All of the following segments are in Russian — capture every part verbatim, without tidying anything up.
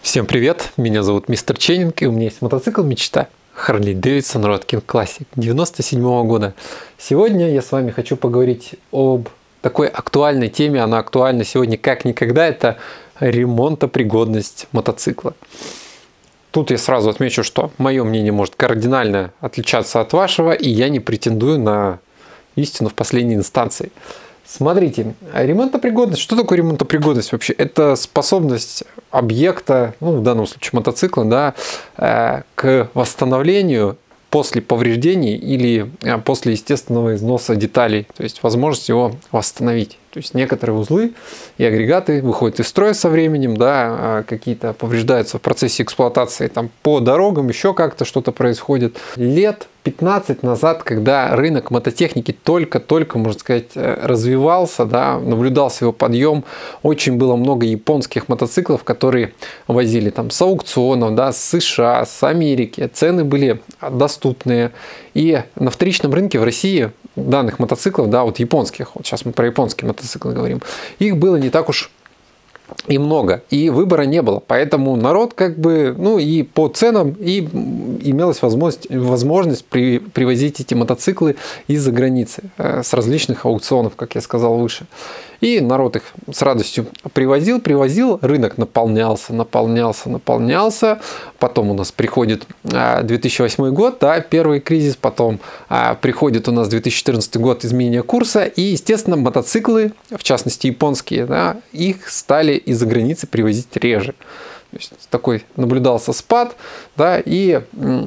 Всем привет, меня зовут Мистер Ченнинг, и у меня есть мотоцикл мечта Harley Davidson Road King Classic девяносто седьмого года. Сегодня я с вами хочу поговорить об такой актуальной теме, она актуальна сегодня как никогда, это ремонтопригодность мотоцикла. Тут я сразу отмечу, что мое мнение может кардинально отличаться от вашего, и я не претендую на истину в последней инстанции. Смотрите, ремонтопригодность. Что такое ремонтопригодность вообще? Это способность объекта, ну, в данном случае мотоцикла, да, э, к восстановлению после повреждений или э, после естественного износа деталей. То есть возможность его восстановить. То есть некоторые узлы и агрегаты выходят из строя со временем, да, какие-то повреждаются в процессе эксплуатации там, по дорогам, еще как-то что-то происходит. Лет пятнадцать назад, когда рынок мототехники только-только, можно сказать, развивался, да, наблюдался его подъем, очень было много японских мотоциклов, которые возили там с аукционов, да, с США, с Америки. Цены были доступные. И на вторичном рынке в России данных мотоциклов, да, вот японских, вот сейчас мы про японские мотоциклы говорим, их было не так уж и много, и выбора не было, поэтому народ как бы, ну и по ценам, и имелась возможность, возможность при, привозить эти мотоциклы из-за границы, э, с различных аукционов, как я сказал выше. И народ их с радостью привозил, привозил, рынок наполнялся, наполнялся, наполнялся. Потом у нас приходит две тысячи восьмой год, да, первый кризис, потом приходит у нас две тысячи четырнадцатый год, изменение курса. И, естественно, мотоциклы, в частности японские, да, их стали из-за границы привозить реже. То есть такой наблюдался спад, да, и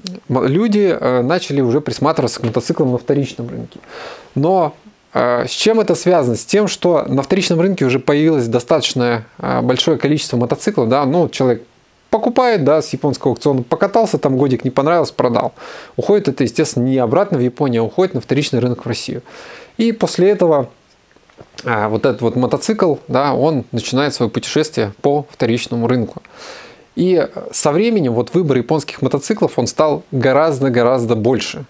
люди начали уже присматриваться к мотоциклам на вторичном рынке. Но с чем это связано? С тем, что на вторичном рынке уже появилось достаточно большое количество мотоциклов. Да? Ну, человек покупает, да, с японского аукциона, покатался, там годик не понравилось, продал. Уходит это, естественно, не обратно в Японию, а уходит на вторичный рынок в Россию. И после этого вот этот вот мотоцикл, да, он начинает свое путешествие по вторичному рынку. И со временем вот выбор японских мотоциклов, он стал гораздо-гораздо больше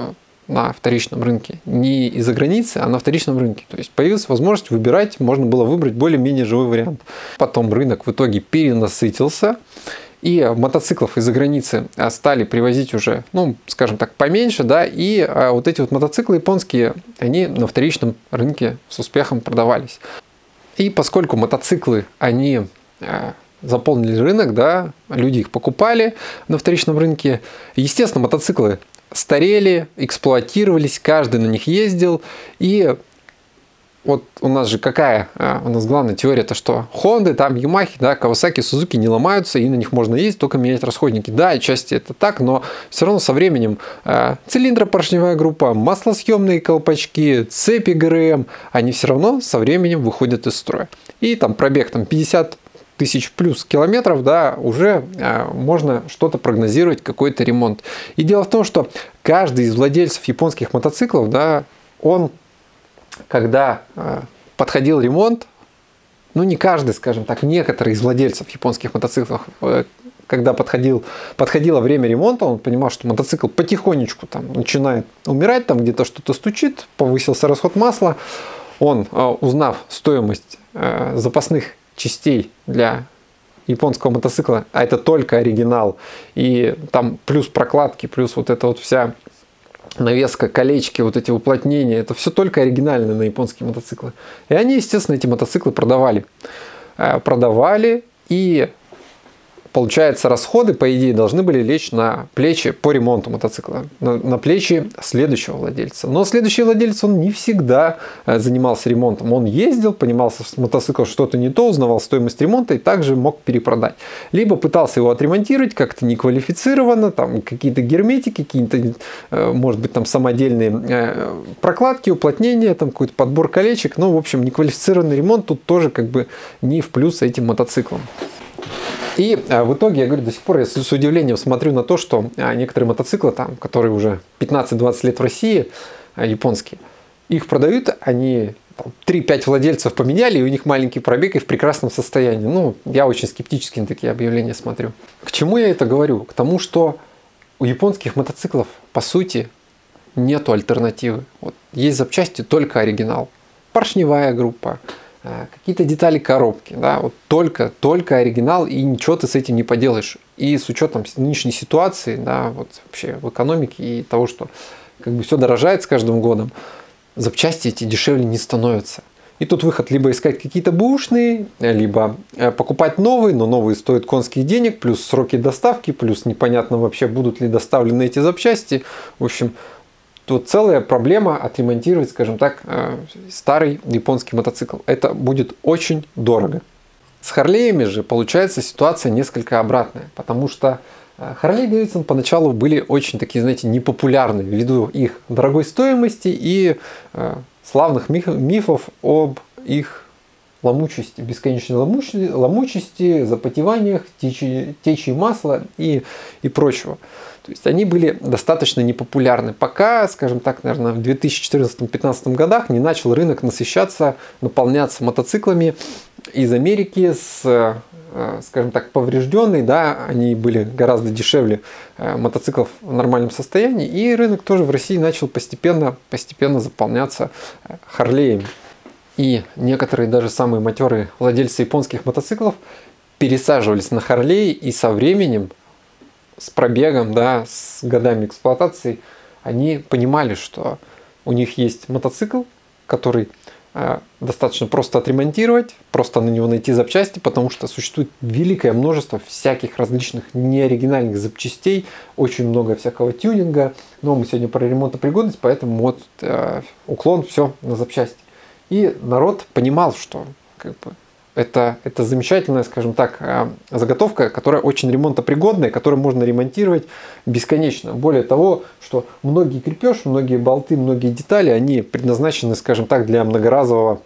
на вторичном рынке. Не из-за границы, а на вторичном рынке. То есть появилась возможность выбирать, можно было выбрать более-менее живой вариант. Потом рынок в итоге перенасытился, и мотоциклов из-за границы стали привозить уже, ну, скажем так, поменьше, да, и вот эти вот мотоциклы японские, они на вторичном рынке с успехом продавались. И поскольку мотоциклы, они заполнили рынок, да, люди их покупали на вторичном рынке, естественно, мотоциклы старели, эксплуатировались, каждый на них ездил. И вот у нас же какая, у нас главная теория-то, что Honda, там Yamaha, да, Kawasaki, Suzuki не ломаются, и на них можно ездить, только менять расходники. Да, отчасти это так, но все равно со временем э, цилиндропоршневая группа, маслосъемные колпачки, цепи ГРМ, они все равно со временем выходят из строя. И там пробег там пятьдесят тысяч плюс километров, да, уже э, можно что-то прогнозировать, какой-то ремонт. И дело в том, что каждый из владельцев японских мотоциклов, да, он, когда э, подходил ремонт, ну не каждый, скажем так, некоторые из владельцев японских мотоциклов, э, когда подходил, подходило время ремонта, он понимал, что мотоцикл потихонечку там начинает умирать, там где-то что-то стучит, повысился расход масла, он, э, узнав стоимость э, запасных частей для японского мотоцикла, а это только оригинал, и там плюс прокладки, плюс вот эта вот вся навеска, колечки, вот эти уплотнения, это все только оригинальное на японские мотоциклы. И они, естественно, эти мотоциклы продавали. Продавали, и получается, расходы, по идее, должны были лечь на плечи по ремонту мотоцикла, на, на плечи следующего владельца. Но следующий владелец, он не всегда занимался ремонтом. Он ездил, понимал с мотоциклом что-то не то, узнавал стоимость ремонта и также мог перепродать. Либо пытался его отремонтировать как-то неквалифицированно, там какие-то герметики, какие-то, может быть, там самодельные прокладки, уплотнения, там какой-то подбор колечек. Ну, в общем, неквалифицированный ремонт тут тоже как бы не в плюс этим мотоциклам. И в итоге, я говорю, до сих пор я с удивлением смотрю на то, что некоторые мотоциклы, там, которые уже пятнадцать-двадцать лет в России, японские, их продают, они три-пять владельцев поменяли, и у них маленький пробег и в прекрасном состоянии. Ну, я очень скептически на такие объявления смотрю. К чему я это говорю? К тому, что у японских мотоциклов, по сути, нету альтернативы. Вот, есть запчасти только оригинал. Поршневая группа, какие-то детали коробки, да, вот только, только оригинал, и ничего ты с этим не поделаешь. И с учетом нынешней ситуации, да, вот вообще в экономике и того, что как бы все дорожает с каждым годом, запчасти эти дешевле не становятся. И тут выход либо искать какие-то бэушные, либо покупать новые, но новые стоят конских денег, плюс сроки доставки, плюс непонятно вообще, будут ли доставлены эти запчасти. В общем, тут целая проблема отремонтировать, скажем так, старый японский мотоцикл. Это будет очень дорого. С Харлеями же получается ситуация несколько обратная, потому что Harley Davidson поначалу были очень такие, знаете, непопулярны ввиду их дорогой стоимости и э, славных миф, мифов об их ломучести, бесконечной ломучести, ломучести запотеваниях, течи, течи масла и, и прочего. То есть они были достаточно непопулярны, пока, скажем так, наверное, в две тысячи четырнадцатом-пятнадцатом годах не начал рынок насыщаться, наполняться мотоциклами из Америки с, скажем так, поврежденной, да, они были гораздо дешевле мотоциклов в нормальном состоянии, и рынок тоже в России начал постепенно, постепенно заполняться Харлеями. И некоторые даже самые матерые владельцы японских мотоциклов пересаживались на Харлеи, и со временем, с пробегом, да, с годами эксплуатации, они понимали, что у них есть мотоцикл, который э, достаточно просто отремонтировать, просто на него найти запчасти, потому что существует великое множество всяких различных неоригинальных запчастей, очень много всякого тюнинга, но мы сегодня про ремонтопригодность, поэтому вот э, уклон все на запчасти. И народ понимал, что как бы, это, это замечательная, скажем так, заготовка, которая очень ремонтопригодная, которую можно ремонтировать бесконечно. Более того, что многие крепеж, многие болты, многие детали, они предназначены, скажем так, для многоразового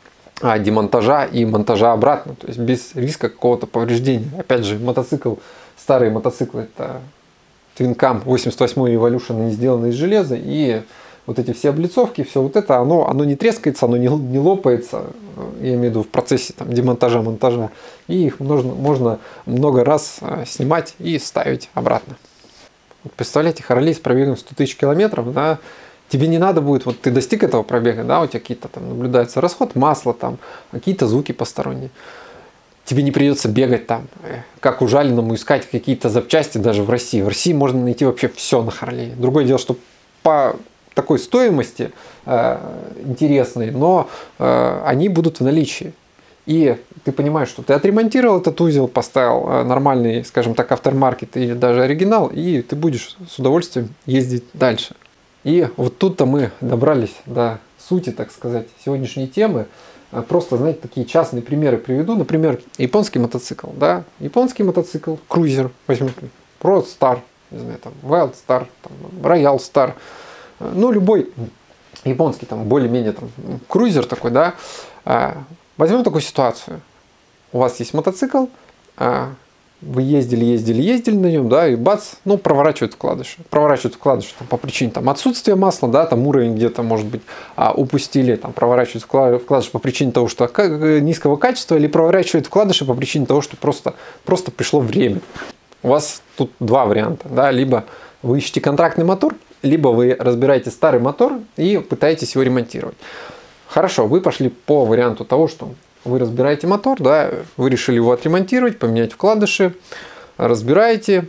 демонтажа и монтажа обратно, то есть без риска какого-то повреждения. Опять же, мотоцикл, старые мотоциклы, это Twin Cam восемьдесят восьмой Evolution, они сделаны из железа, и вот эти все облицовки, все вот это, оно, оно не трескается, оно не, не лопается, я имею в виду в процессе там, демонтажа, монтажа. И их можно, можно много раз снимать и ставить обратно. Вот представляете, Harley с пробегом сто тысяч километров, да, тебе не надо будет, вот ты достиг этого пробега, да, у тебя какие-то там наблюдаются расход масла, там, какие-то звуки посторонние. Тебе не придется бегать там, как ужаленному, искать какие-то запчасти даже в России. В России можно найти вообще все на Harley. Другое дело, что по такой стоимости э, интересной, но э, они будут в наличии. И ты понимаешь, что ты отремонтировал этот узел, поставил э, нормальный, скажем так, автормаркет или даже оригинал, и ты будешь с удовольствием ездить дальше. И вот тут-то мы добрались до сути, так сказать, сегодняшней темы. Просто, знаете, такие частные примеры приведу. Например, японский мотоцикл, да, японский мотоцикл, крузер, возьмем, Road Star, не знаю, там, Wild Star, там, Royal Star, ну, любой японский, там, более-менее, там, крузер такой, да. Возьмем такую ситуацию. У вас есть мотоцикл, вы ездили, ездили, ездили на нем, да, и бац, ну, проворачивают вкладыши. Проворачивают вкладыши там, по причине там, отсутствия масла, да, там уровень где-то, может быть, упустили, там, проворачивают вкладыши по причине того, что низкого качества, или проворачивают вкладыши по причине того, что просто, просто пришло время. У вас тут два варианта, да, либо вы ищете контрактный мотор, либо вы разбираете старый мотор и пытаетесь его ремонтировать. Хорошо, вы пошли по варианту того, что вы разбираете мотор, да, вы решили его отремонтировать, поменять вкладыши, разбираете,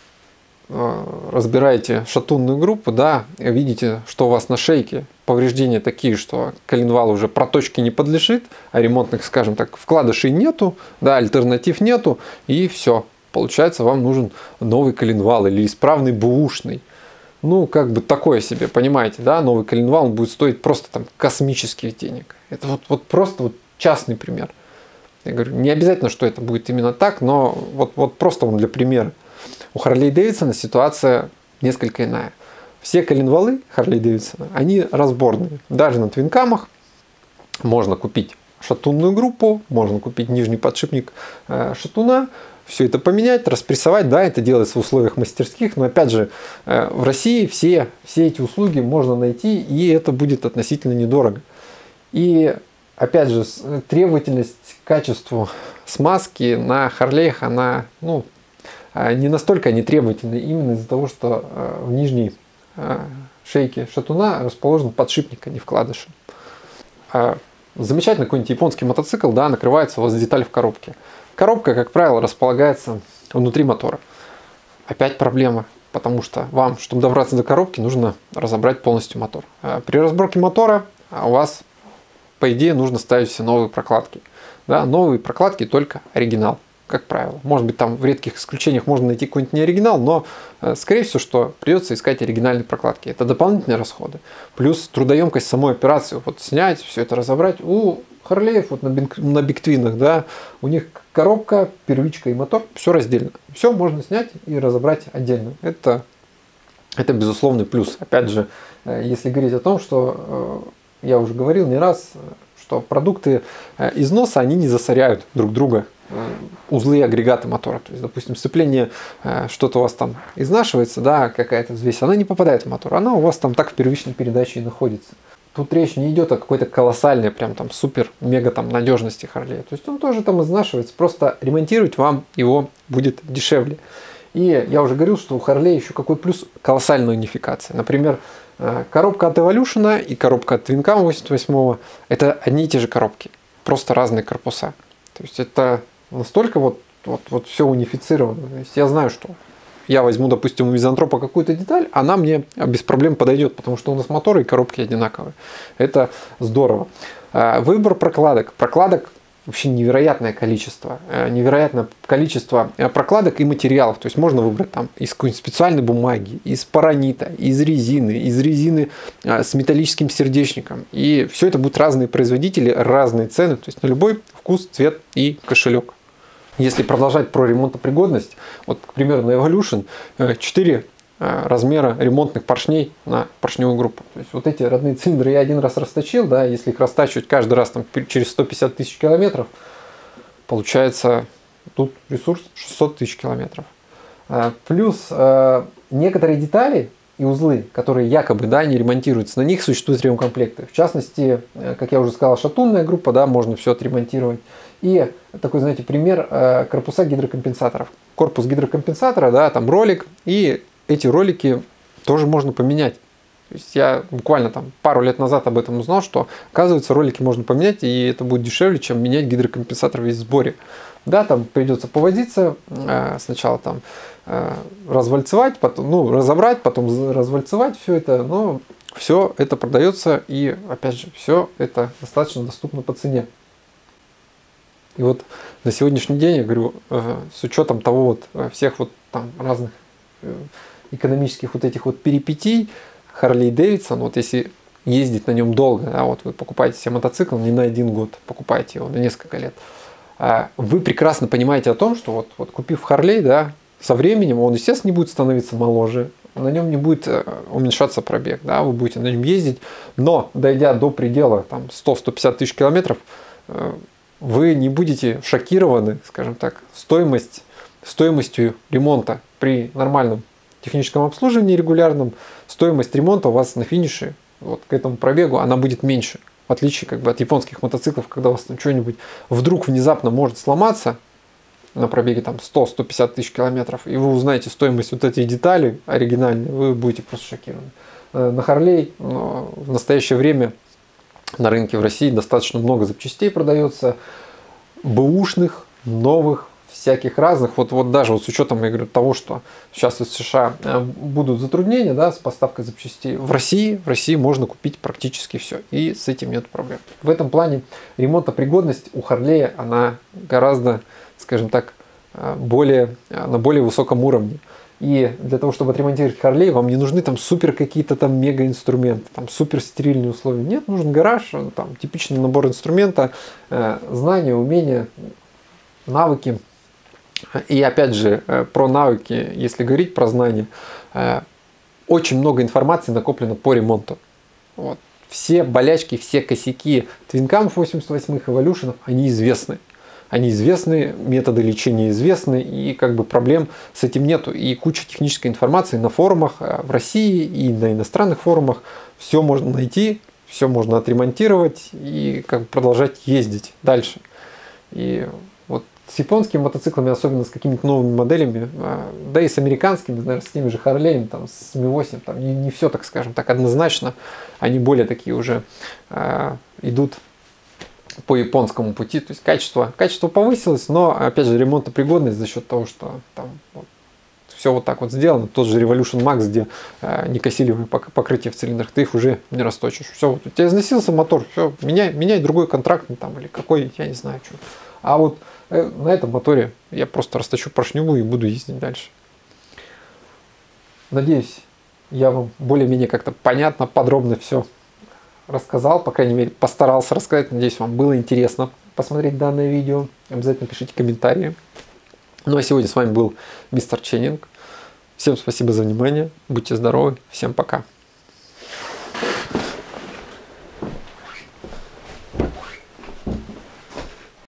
разбираете шатунную группу, да, видите, что у вас на шейке повреждения такие, что коленвал уже проточки не подлежит, а ремонтных, скажем так, вкладышей нету, да, альтернатив нету, и все. Получается, вам нужен новый коленвал или исправный бэушный. Ну, как бы такое себе, понимаете, да, новый коленвал будет стоить просто там космических денег. Это вот, вот просто вот частный пример. Я говорю, не обязательно, что это будет именно так, но вот, вот просто вам для примера. У Harley Davidson ситуация несколько иная. Все коленвалы Harley Davidson, они разборные. Даже на твинкамах можно купить шатунную группу, можно купить нижний подшипник э, шатуна, все это поменять, распрессовать, да, это делается в условиях мастерских, но опять же, э, в России все, все эти услуги можно найти, и это будет относительно недорого. И опять же, требовательность к качеству смазки на Харлеях, она, ну, не настолько не требовательна, именно из-за того, что в нижней шейке шатуна расположен подшипник, а не вкладыши. замечательный какой-нибудь японский мотоцикл, да, накрывается у вас деталь в коробке. Коробка, как правило, располагается внутри мотора. Опять проблема, потому что вам, чтобы добраться до коробки, нужно разобрать полностью мотор. При разборке мотора у вас, по идее, нужно ставить все новые прокладки. Да, новые прокладки только оригинал, как правило. Может быть, там в редких исключениях можно найти какой-нибудь не оригинал, но, скорее всего, что придется искать оригинальные прокладки. Это дополнительные расходы. Плюс трудоемкость самой операции. Вот снять, все это разобрать. У Харлеев вот на, биг, на бигтвинах, да, у них коробка, первичка и мотор, все раздельно. Все можно снять и разобрать отдельно. Это, это безусловный плюс. Опять же, если говорить о том, что я уже говорил не раз, что продукты износа, они не засоряют друг друга, узлы и агрегаты мотора. То есть, допустим, сцепление, что-то у вас там изнашивается, да, какая-то взвесь, она не попадает в мотор, она у вас там так в первичной передаче и находится. Тут речь не идет о какой-то колоссальной, прям там супер-мега там надежности Харлея. То есть он тоже там изнашивается, просто ремонтировать вам его будет дешевле. И я уже говорил, что у Харлея еще какой плюс: колоссальная унификация. Например, коробка от Evolution и коробка от Twincam восемьдесят восемь это одни и те же коробки, просто разные корпуса. То есть это настолько вот, вот, вот все унифицировано. То есть я знаю, что я возьму, допустим, у Мизантропа какую-то деталь, она мне без проблем подойдет, потому что у нас моторы и коробки одинаковые. Это здорово. Выбор прокладок. Прокладок вообще невероятное количество. Невероятное количество прокладок и материалов. То есть можно выбрать там из какой-нибудь специальной бумаги, из паранита, из резины, из резины с металлическим сердечником. И все это будут разные производители, разные цены. То есть на любой вкус, цвет и кошелек. Если продолжать про ремонтопригодность, вот, к примеру, на Evolution четыре размера ремонтных поршней на поршневую группу. То есть вот эти родные цилиндры я один раз расточил, да, если их растачивать каждый раз там, через сто пятьдесят тысяч километров, получается тут ресурс шестьсот тысяч километров. Плюс некоторые детали и узлы, которые якобы, да, не ремонтируются, на них существуют ремкомплекты. В частности, как я уже сказал, шатунная группа, да, можно все отремонтировать. И такой, знаете, пример корпуса гидрокомпенсаторов. Корпус гидрокомпенсатора, да, там ролик, и эти ролики тоже можно поменять. То есть я буквально там пару лет назад об этом узнал, что, оказывается, ролики можно поменять, и это будет дешевле, чем менять гидрокомпенсатор весь в сборе. Да, там придется повозиться, сначала там развальцевать, потом, ну, разобрать, потом развальцевать все это, но все это продается, и, опять же, все это достаточно доступно по цене. И вот на сегодняшний день, я говорю, с учетом того вот всех вот там разных экономических вот этих вот перипетий, Harley Davidson, вот если ездить на нем долго, да, вот вы покупаете себе мотоцикл не на один год, покупаете его на несколько лет, вы прекрасно понимаете о том, что вот, вот купив Harley, да, со временем он, естественно, не будет становиться моложе, на нем не будет уменьшаться пробег, да, вы будете на нем ездить, но дойдя до предела там сто — сто пятьдесят тысяч километров, вы не будете шокированы, скажем так, стоимость, стоимостью ремонта при нормальном техническом обслуживании регулярном. Стоимость ремонта у вас на финише вот к этому пробегу она будет меньше. В отличие как бы от японских мотоциклов, когда у вас там что-нибудь вдруг внезапно может сломаться на пробеге там сто — сто пятьдесят тысяч километров, и вы узнаете стоимость вот этой детали оригинальной, вы будете просто шокированы. На Harley в настоящее время на рынке в России достаточно много запчастей продается, бэушных, новых, всяких разных. Вот, вот даже вот с учетом, я говорю, того, что сейчас из США будут затруднения, да, с поставкой запчастей, в России, в России можно купить практически все. И с этим нет проблем. В этом плане ремонтопригодность у Харлея, она гораздо, скажем так, более, на более высоком уровне. И для того, чтобы отремонтировать Harley, вам не нужны там супер какие-то там мега инструменты, там супер стерильные условия. Нет, нужен гараж, там типичный набор инструмента, э, знания, умения, навыки. И опять же, э, про навыки, если говорить про знания, э, очень много информации накоплено по ремонту. Вот. Все болячки, все косяки Twincam восемьдесят восемь, Evolution, они известны. Они известны, методы лечения известны, и как бы проблем с этим нету. И куча технической информации на форумах в России и на иностранных форумах. Все можно найти, все можно отремонтировать и как бы продолжать ездить дальше. И вот с японскими мотоциклами, особенно с какими-то новыми моделями, да и с американскими, наверное, с теми же Harley, там, с эм восемь, там не, не все, так скажем так, однозначно. Они более такие уже э, идут по японскому пути, то есть качество, качество повысилось, но опять же ремонтопригодность за счет того, что там вот, все вот так вот сделано. Тот же Revolution Max, где э, некосилевые покрытия в цилиндрах, ты их уже не расточишь. Все, вот у тебя износился мотор, все, меняй, меняй другой контракт, ну, там, или какой, я не знаю, что. А вот э, на этом моторе я просто расточу поршневую и буду ездить дальше. Надеюсь, я вам более-менее как-то понятно, подробно все рассказал, по крайней мере, постарался рассказать. Надеюсь, вам было интересно посмотреть данное видео. Обязательно пишите комментарии. Ну а сегодня с вами был мистер Ченнинг. Всем спасибо за внимание. Будьте здоровы. Всем пока.